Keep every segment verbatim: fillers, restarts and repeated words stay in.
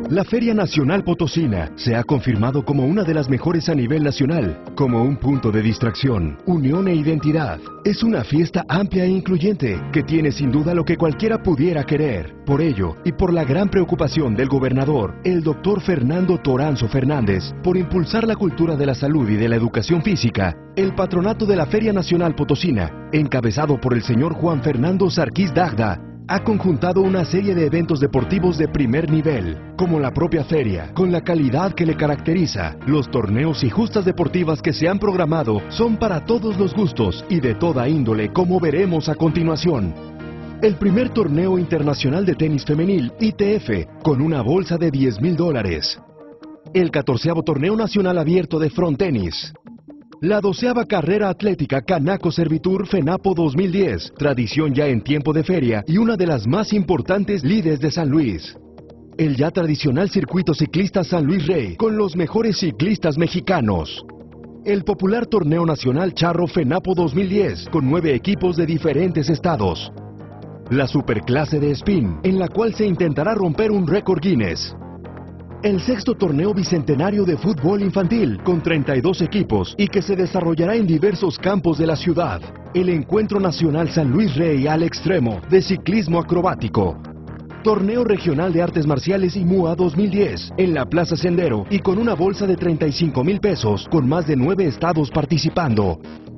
La Feria Nacional Potosina se ha confirmado como una de las mejores a nivel nacional, como un punto de distracción, unión e identidad. Es una fiesta amplia e incluyente, que tiene sin duda lo que cualquiera pudiera querer. Por ello, y por la gran preocupación del gobernador, el doctor Fernando Toranzo Fernández, por impulsar la cultura de la salud y de la educación física, el patronato de la Feria Nacional Potosina, encabezado por el señor Juan Fernando Sarquís Dagda, ha conjuntado una serie de eventos deportivos de primer nivel, como la propia feria, con la calidad que le caracteriza. Los torneos y justas deportivas que se han programado son para todos los gustos y de toda índole, como veremos a continuación. El primer torneo internacional de tenis femenil, I T F, con una bolsa de diez mil dólares. El catorceavo torneo nacional abierto de front tenis. La doceava carrera atlética Canaco Servitur FENAPO dos mil diez, tradición ya en tiempo de feria y una de las más importantes lides de San Luis. El ya tradicional circuito ciclista San Luis Rey, con los mejores ciclistas mexicanos. El popular torneo nacional Charro FENAPO dos mil diez, con nueve equipos de diferentes estados. La superclase de spin, en la cual se intentará romper un récord Guinness. El sexto torneo bicentenario de fútbol infantil, con treinta y dos equipos y que se desarrollará en diversos campos de la ciudad. El Encuentro Nacional San Luis Rey al Extremo, de ciclismo acrobático. Torneo Regional de Artes Marciales I M U A dos mil diez, en la Plaza Sendero y con una bolsa de treinta y cinco mil pesos, con más de nueve estados participando.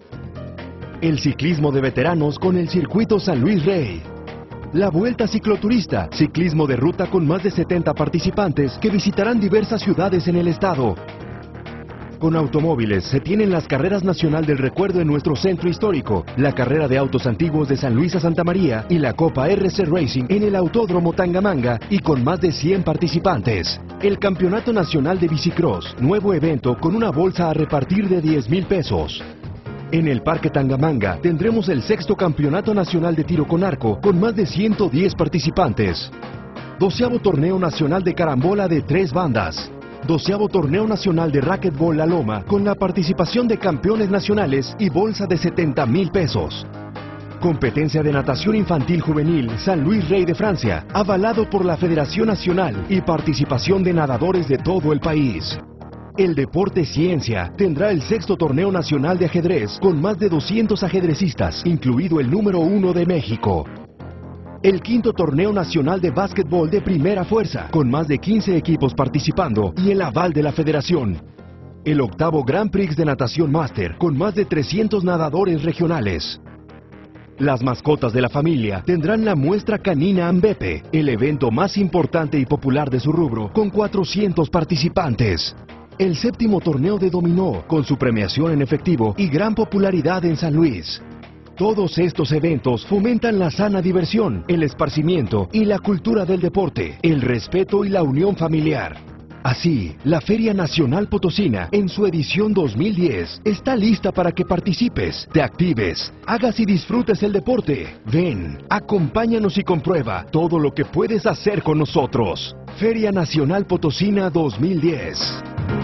El ciclismo de veteranos con el Circuito San Luis Rey. La Vuelta Cicloturista, ciclismo de ruta con más de setenta participantes que visitarán diversas ciudades en el estado. Con automóviles se tienen las Carreras Nacional del Recuerdo en nuestro centro histórico, la Carrera de Autos Antiguos de San Luis a Santa María y la Copa R C Racing en el Autódromo Tangamanga y con más de cien participantes. El Campeonato Nacional de Bicicross, nuevo evento con una bolsa a repartir de diez mil pesos. En el Parque Tangamanga tendremos el sexto Campeonato Nacional de Tiro con Arco con más de ciento diez participantes. Doceavo Torneo Nacional de Carambola de tres bandas. Doceavo Torneo Nacional de Racquetball La Loma con la participación de campeones nacionales y bolsa de setenta mil pesos. Competencia de Natación Infantil Juvenil San Luis Rey de Francia, avalado por la Federación Nacional y participación de nadadores de todo el país. El Deporte Ciencia tendrá el sexto Torneo Nacional de Ajedrez con más de doscientos ajedrecistas, incluido el número uno de México. El quinto Torneo Nacional de Básquetbol de Primera Fuerza, con más de quince equipos participando y el aval de la Federación. El octavo Grand Prix de Natación Máster, con más de trescientos nadadores regionales. Las mascotas de la familia tendrán la muestra canina Ambepe, el evento más importante y popular de su rubro, con cuatrocientos participantes. El séptimo torneo de dominó, con su premiación en efectivo y gran popularidad en San Luis. Todos estos eventos fomentan la sana diversión, el esparcimiento y la cultura del deporte, el respeto y la unión familiar. Así, la Feria Nacional Potosina, en su edición dos mil diez, está lista para que participes, te actives, hagas y disfrutes el deporte. Ven, acompáñanos y comprueba todo lo que puedes hacer con nosotros. Feria Nacional Potosina dos mil diez.